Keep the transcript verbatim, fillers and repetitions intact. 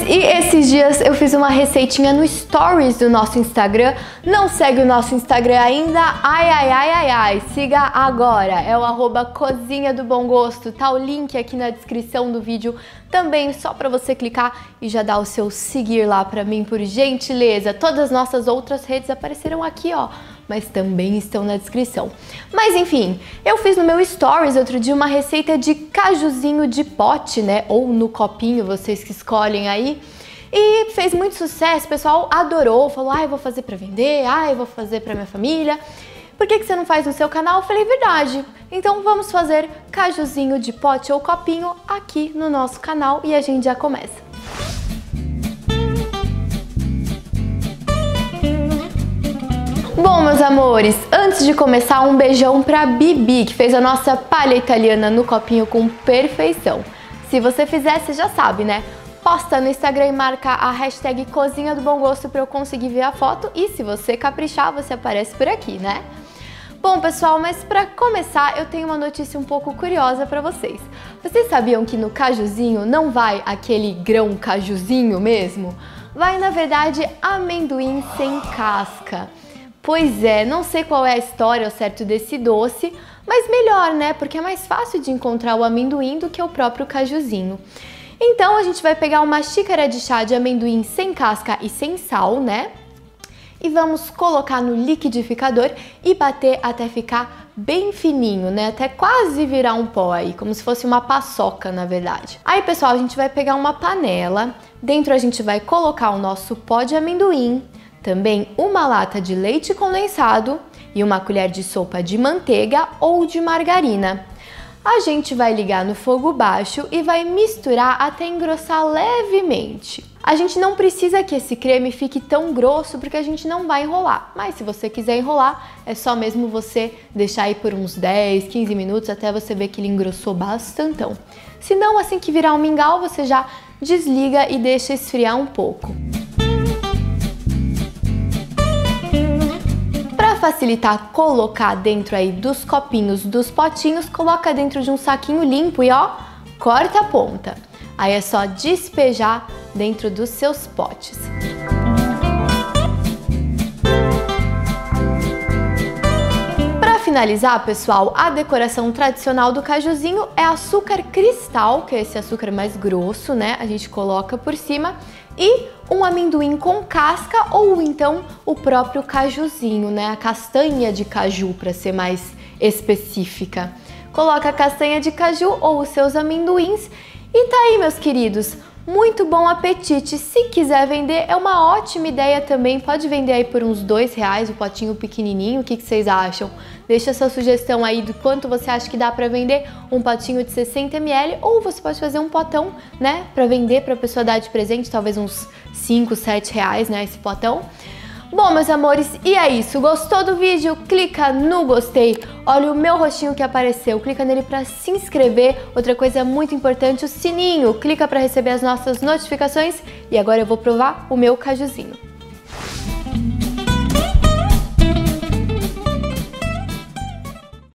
e esses dias eu fiz uma receitinha no Stories do nosso Instagram. Não segue o nosso Instagram ainda? Ai, ai, ai, ai, ai, siga agora. É o arroba Cozinha do Bom Gosto. Tá o link aqui na descrição do vídeo também, só pra você clicar e já dar o seu seguir lá pra mim, por gentileza. Todas as nossas outras redes aparecerão aqui, ó, mas também estão na descrição. Mas enfim, eu fiz no meu Stories outro dia uma receita de cajuzinho de pote, né? Ou no copinho, vocês que escolhem aí. E fez muito sucesso, o pessoal adorou, falou, ah, eu vou fazer pra vender, ah, eu vou fazer pra minha família. Por que que você não faz no seu canal? Eu falei, verdade. Então vamos fazer cajuzinho de pote ou copinho aqui no nosso canal e a gente já começa. Bom, meus amores, antes de começar, um beijão pra Bibi, que fez a nossa palha italiana no copinho com perfeição. Se você fizer, você já sabe, né? Posta no Instagram e marca a hashtag Cozinha do Bom Gosto pra eu conseguir ver a foto. E se você caprichar, você aparece por aqui, né? Bom, pessoal, mas pra começar, eu tenho uma notícia um pouco curiosa pra vocês. Vocês sabiam que no cajuzinho não vai aquele grão cajuzinho mesmo? Vai, na verdade, amendoim sem casca. Pois é, não sei qual é a história ao certo desse doce, mas melhor, né? Porque é mais fácil de encontrar o amendoim do que o próprio cajuzinho. Então a gente vai pegar uma xícara de chá de amendoim sem casca e sem sal, né? E vamos colocar no liquidificador e bater até ficar bem fininho, né? Até quase virar um pó aí, como se fosse uma paçoca, na verdade. Aí, pessoal, a gente vai pegar uma panela, dentro a gente vai colocar o nosso pó de amendoim, também uma lata de leite condensado e uma colher de sopa de manteiga ou de margarina. A gente vai ligar no fogo baixo e vai misturar até engrossar levemente. A gente não precisa que esse creme fique tão grosso porque a gente não vai enrolar, mas se você quiser enrolar, é só mesmo você deixar aí por uns dez, quinze minutos até você ver que ele engrossou bastantão. Se não, assim que virar um mingau, você já desliga e deixa esfriar um pouco. Para facilitar colocar dentro aí dos copinhos, dos potinhos, coloca dentro de um saquinho limpo e ó, corta a ponta. Aí é só despejar dentro dos seus potes. Para finalizar, pessoal, a decoração tradicional do cajuzinho é açúcar cristal, que é esse açúcar mais grosso, né? A gente coloca por cima. E um amendoim com casca ou então o próprio cajuzinho, né? A castanha de caju, para ser mais específica. Coloca a castanha de caju ou os seus amendoins e tá aí, meus queridos. Muito bom apetite! Se quiser vender, é uma ótima ideia também. Pode vender aí por uns dois reais o potinho pequenininho. O que que vocês acham? Deixa sua sugestão aí do quanto você acha que dá para vender um potinho de sessenta mililitros ou você pode fazer um potão, né, para vender para a pessoa dar de presente, talvez uns cinco, sete reais, né, esse potão. Bom, meus amores, e é isso. Gostou do vídeo? Clica no gostei. Olha o meu rostinho que apareceu. Clica nele para se inscrever. Outra coisa muito importante, o sininho. Clica para receber as nossas notificações. E agora eu vou provar o meu cajuzinho.